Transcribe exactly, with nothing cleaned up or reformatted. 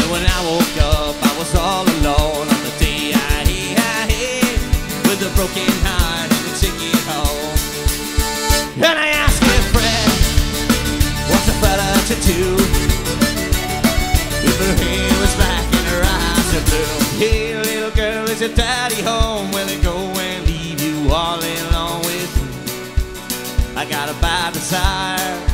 when I woke up, I was all alone on the day I hit, with a broken heart and a ticket home. And I asked my friend, what's a fella to do if her hair was black and her eyes are blue? Hey little girl, is your daddy home? Will he go and leave you all alone with me? I got a bad desire